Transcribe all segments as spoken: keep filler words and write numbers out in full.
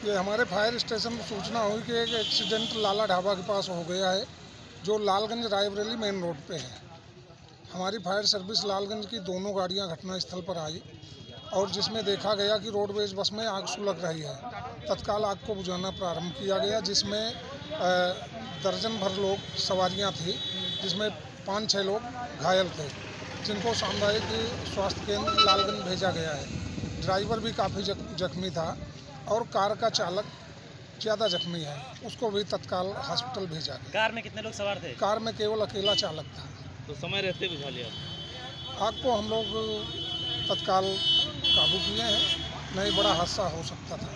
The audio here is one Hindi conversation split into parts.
ये हमारे फायर स्टेशन को सूचना हुई कि एक एक्सीडेंट लाला ढाबा के पास हो गया है, जो लालगंज रायबरेली मेन रोड पे है। हमारी फायर सर्विस लालगंज की दोनों गाड़ियां घटनास्थल पर आई और जिसमें देखा गया कि रोडवेज बस में आग सुलग रही है। तत्काल आग को बुझाना प्रारंभ किया गया, जिसमें दर्जन भर लोग सवारियां थी, जिसमें पाँच छः लोग घायल थे, जिनको सामुदायिक स्वास्थ्य केंद्र लालगंज भेजा गया है। ड्राइवर भी काफ़ी जख्मी था और कार का चालक ज़्यादा जख्मी है, उसको भी तत्काल हॉस्पिटल भेजा गया। कार में कितने लोग सवार थे? कार में केवल अकेला चालक था। तो समय रहते बुझा लिया आग को हम लोग तत्काल काबू किए हैं, नहीं बड़ा हादसा हो सकता था।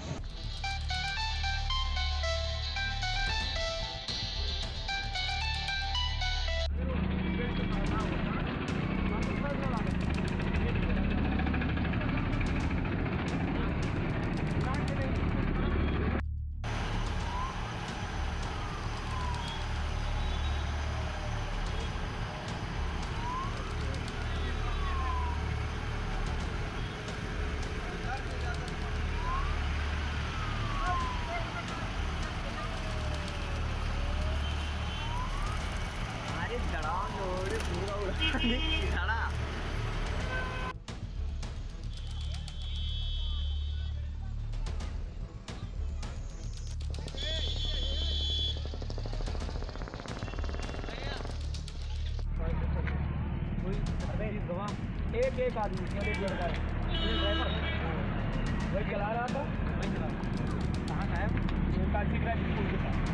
एक एक आदमी एक लड़का है, ड्राइवर वही चला रहा था, वही चला कहाँ का है, काशी क्राइम स्कूल के पास।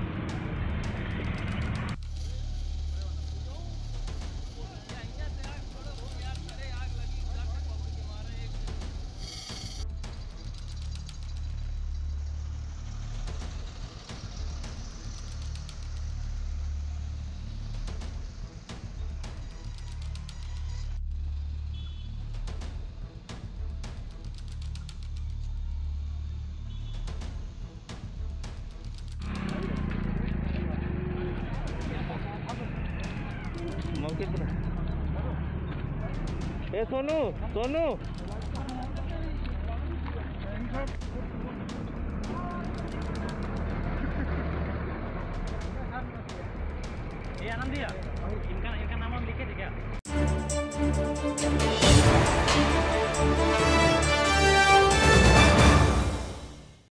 मौके पर ए सोनू सोनू ये आनंदिया, इनका इनका नाम हम लिखे थे क्या?